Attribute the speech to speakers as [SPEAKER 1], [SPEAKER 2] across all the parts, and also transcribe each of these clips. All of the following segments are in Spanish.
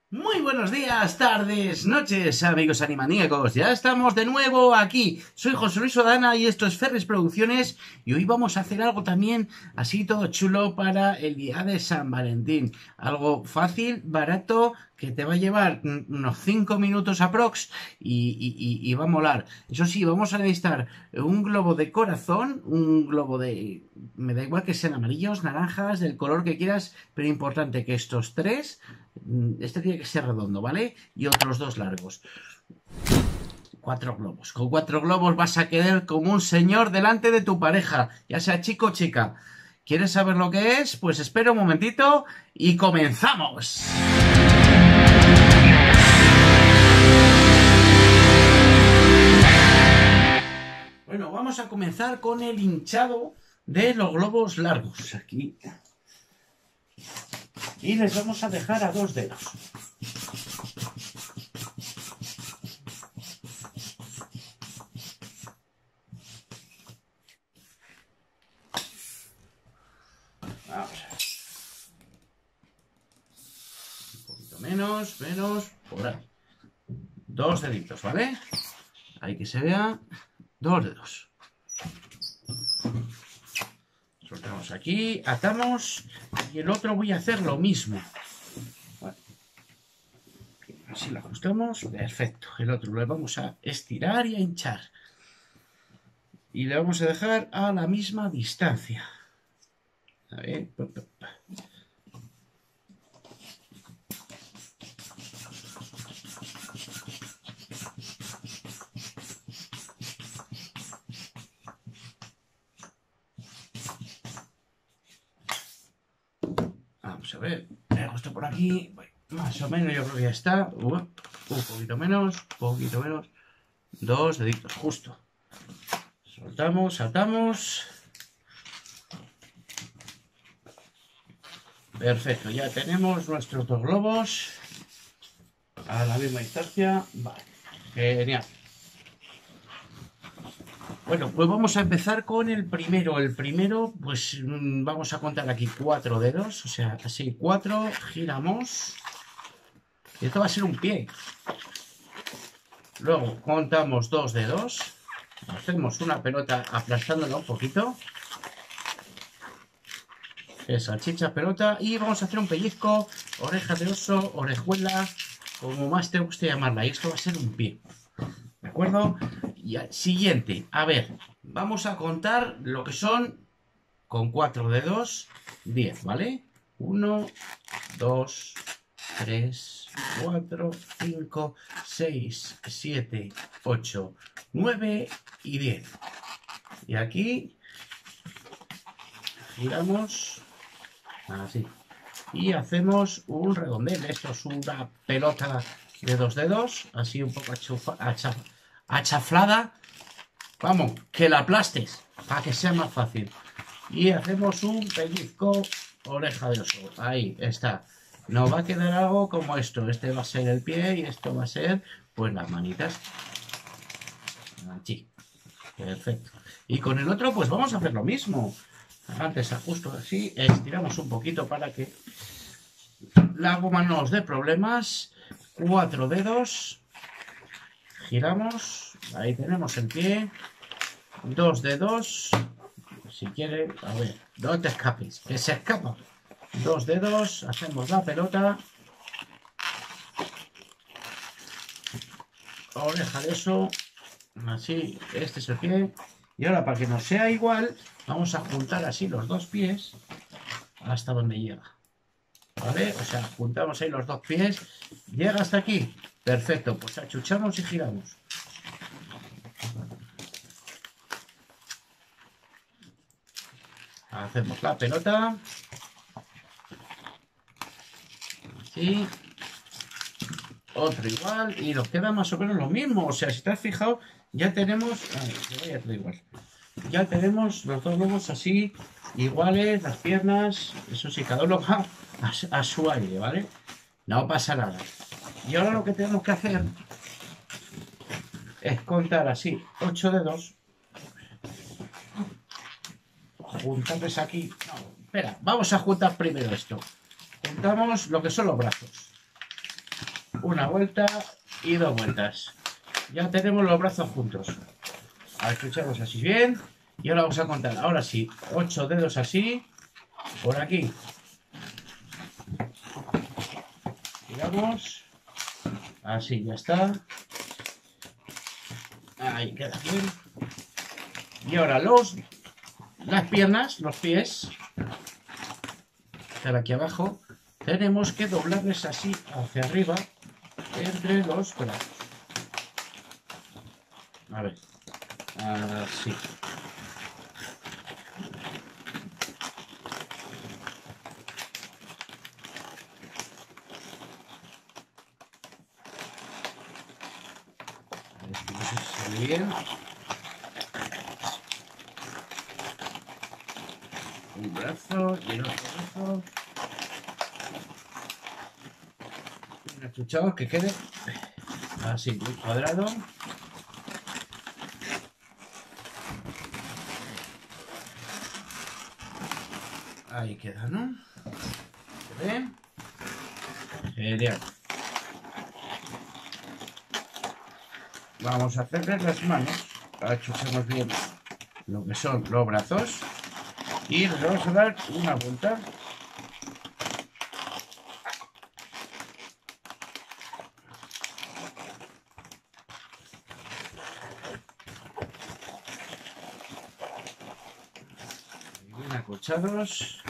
[SPEAKER 1] Muy buenos días, tardes, noches, amigos animaníacos. Ya estamos de nuevo aquí. Soy José Luis Odana y esto es Ferris Producciones y hoy vamos a hacer algo también así todo chulo para el día de San Valentín. Algo fácil, barato, que te va a llevar unos 5 minutos aprox y va a molar. Eso sí, vamos a necesitar un globo de corazón, un globo de... me da igual que sean amarillos, naranjas, del color que quieras, pero importante que estos tres... este tiene que ser redondo, ¿vale? Y otros dos largos. 4 globos. Con 4 globos vas a quedar como un señor delante de tu pareja, ya sea chico o chica. ¿Quieres saber lo que es? Pues espera un momentito y comenzamos. Bueno, vamos a comenzar con el hinchado de los globos largos. Aquí. Y les vamos a dejar a 2 dedos. Vamos a ver. Un poquito menos, por ahí. 2 deditos, ¿vale? Ahí que se vea. 2 dedos. Soltamos aquí, atamos y el otro voy a hacer lo mismo. Vale. Así lo ajustamos, perfecto. El otro lo vamos a estirar y a hinchar. Y le vamos a dejar a la misma distancia. A ver. Vamos a ver. Le hago esto por aquí. Más o menos yo creo que ya está. Un poquito menos. 2 deditos, justo. Soltamos, atamos. Perfecto, ya tenemos nuestros 2 globos a la misma distancia. Vale, genial. Bueno, pues vamos a empezar con el primero. El primero, pues vamos a contar aquí 4 dedos, o sea, así 4, giramos. Y esto va a ser un pie. Luego contamos 2 dedos. Hacemos una pelota aplastándola un poquito. Salchicha, pelota. Y vamos a hacer un pellizco, oreja de oso, orejuela, como más te guste llamarla. Y esto va a ser un pie. ¿De acuerdo? Y siguiente. A ver, vamos a contar lo que son con 4 dedos 10, ¿vale? 1, 2, 3, 4, 5, 6, 7, 8, 9 y 10. Y aquí giramos así. Y hacemos un redondel. Esto es una pelota de 2 dedos, así un poco achaflada. Vamos, que la aplastes para que sea más fácil. Y hacemos un pellizco oreja de oso. Ahí está. Nos va a quedar algo como esto. Este va a ser el pie y esto va a ser, pues, las manitas. Aquí. Perfecto. Y con el otro, pues vamos a hacer lo mismo. Antes ajusto así, estiramos un poquito para que la goma no nos dé problemas. 4 dedos. Giramos. Ahí tenemos el pie. 2 dedos. Si quiere, a ver, no te escapes, que se escapa. 2 dedos, hacemos la pelota. Oreja de eso. Así, este es el pie. Y ahora, para que nos sea igual, vamos a juntar así los 2 pies hasta donde llega. ¿Vale? O sea, juntamos ahí los 2 pies. Llega hasta aquí. Perfecto, pues achuchamos y giramos. Hacemos la pelota. Así. Otro igual. Y nos queda más o menos lo mismo. O sea, si te has fijado, ya tenemos... ya te igual. Ya tenemos los 2 globos así, iguales, las piernas. Eso sí, cada uno va a su aire, ¿vale? No pasa nada. Y ahora lo que tenemos que hacer es contar así 8 dedos. Juntarles aquí. No, espera, vamos a juntar primero esto. Juntamos lo que son los brazos. una vuelta y 2 vueltas. Ya tenemos los brazos juntos. Escuchamos así bien. Y ahora vamos a contar, ahora sí, 8 dedos así, por aquí. Tiramos. Así, ya está. Ahí queda bien. Y ahora las piernas, los pies, están aquí abajo. Tenemos que doblarles así hacia arriba, entre los brazos. A ver, así. Bien. Un brazo y el otro brazo. Bien achuchado, que quede así, muy cuadrado. Ahí queda, ¿no? ¿Se ve? Genial. Vamos a hacerle las manos. Achuchamos bien lo que son los brazos. Y le vamos a dar una vuelta. Bien acolchados.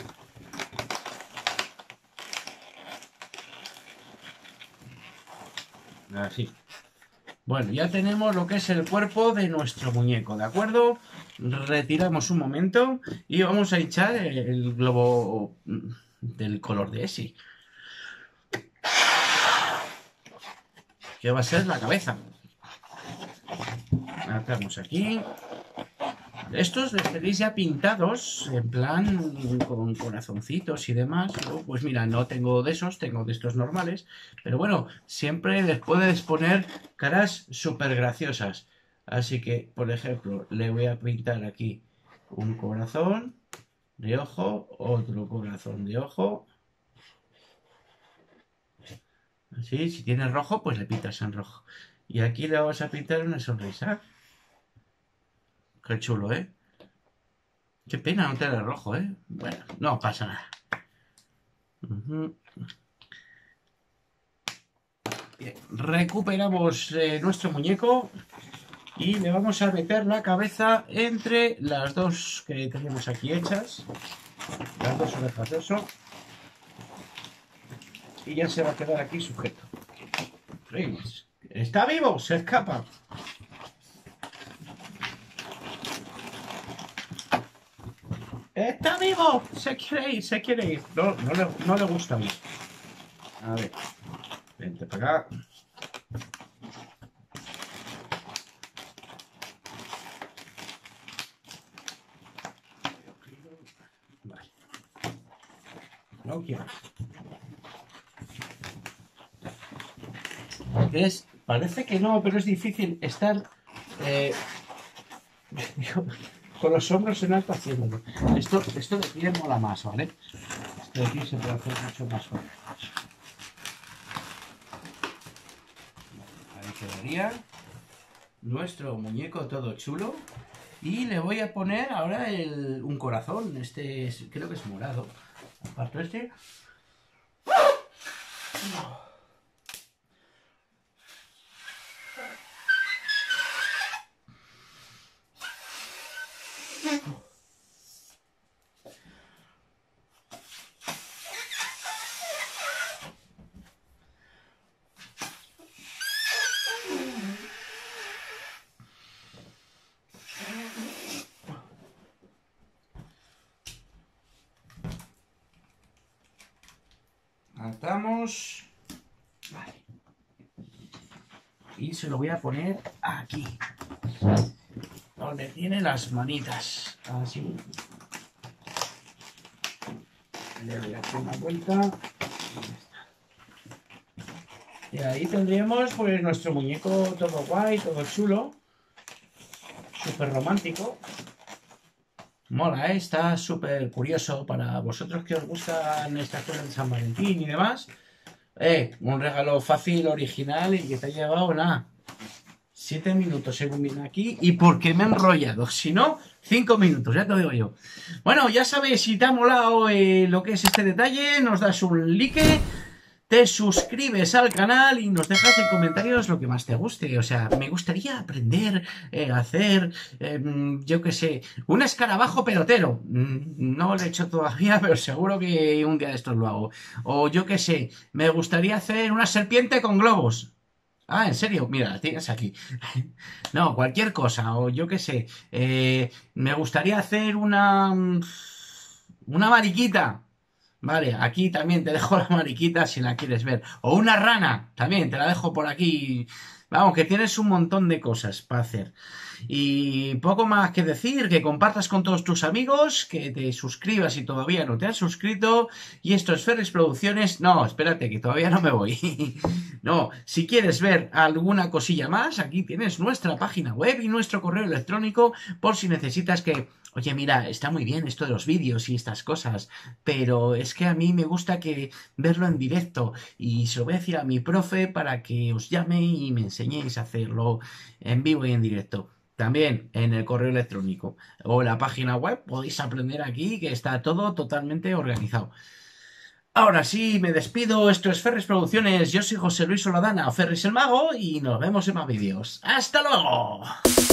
[SPEAKER 1] Así. Bueno, ya tenemos lo que es el cuerpo de nuestro muñeco, ¿de acuerdo? Retiramos un momento y vamos a echar el globo del color de ese, que va a ser la cabeza. Hacemos aquí. Estos los tenéis ya pintados, en plan con corazoncitos y demás. Yo, pues mira, no tengo de esos, tengo de estos normales. Pero bueno, siempre les puedes poner caras súper graciosas. Así que, por ejemplo, le voy a pintar aquí un corazón de ojo, otro corazón de ojo. Así, si tiene rojo, pues le pintas en rojo. Y aquí le vamos a pintar una sonrisa. Qué chulo, ¿eh? Qué pena no tener rojo, ¿eh? Bueno, no pasa nada. Bien, recuperamos nuestro muñeco y le vamos a meter la cabeza entre las dos que tenemos aquí hechas. Las dos orejas de eso. Y ya se va a quedar aquí sujeto. ¿Veis? ¡Está vivo! ¡Se escapa! ¡Está vivo! Se quiere ir, se quiere ir. No le gusta mucho. A ver. Vente para acá. Vale. No quiero. Parece que no, pero es difícil estar con los hombros en alto haciéndolo. Esto de pie mola más, ¿vale? Esto de aquí se puede hacer mucho más fácil. Ahí quedaría nuestro muñeco todo chulo. Y le voy a poner ahora un corazón. Creo que es morado. Aparte este. Atamos. Vale. Y se lo voy a poner aquí. Donde tiene las manitas. Así. Le voy a hacer una vuelta. Y ahí tendríamos pues nuestro muñeco todo guay, todo chulo. Súper romántico. Mola, ¿eh? Está súper curioso para vosotros que os gustan estas cosas de San Valentín y demás. Un regalo fácil, original y que te ha llevado nada. 7 minutos según viene aquí. ¿Y porque me he enrollado? Si no, 5 minutos, ya te lo digo yo. Bueno, ya sabes, si te ha molado lo que es este detalle, nos das un like, te suscribes al canal y nos dejas en comentarios lo que más te guste. O sea, me gustaría aprender a hacer, yo qué sé, un escarabajo pelotero. No lo he hecho todavía, pero seguro que un día de estos lo hago. O yo qué sé, me gustaría hacer una serpiente con globos. Ah, ¿en serio? Mira, la tienes aquí. No, cualquier cosa, o yo qué sé. Me gustaría hacer una mariquita. Vale, aquí también te dejo la mariquita si la quieres ver. O una rana, también te la dejo por aquí. Vamos, que tienes un montón de cosas para hacer. Y poco más que decir, que compartas con todos tus amigos, que te suscribas si todavía no te has suscrito. Y esto es Ferris Producciones. No, espérate, que todavía no me voy. No, si quieres ver alguna cosilla más, aquí tienes nuestra página web y nuestro correo electrónico por si necesitas que... Oye, mira, está muy bien esto de los vídeos y estas cosas, pero es que a mí me gusta que verlo en directo y se lo voy a decir a mi profe para que os llame y me enseñéis a hacerlo en vivo y en directo. También en el correo electrónico o en la página web podéis aprender aquí que está todo totalmente organizado. Ahora sí, me despido. Esto es Ferris Producciones. Yo soy José Luis Soladana, Ferris el Mago, y nos vemos en más vídeos. ¡Hasta luego!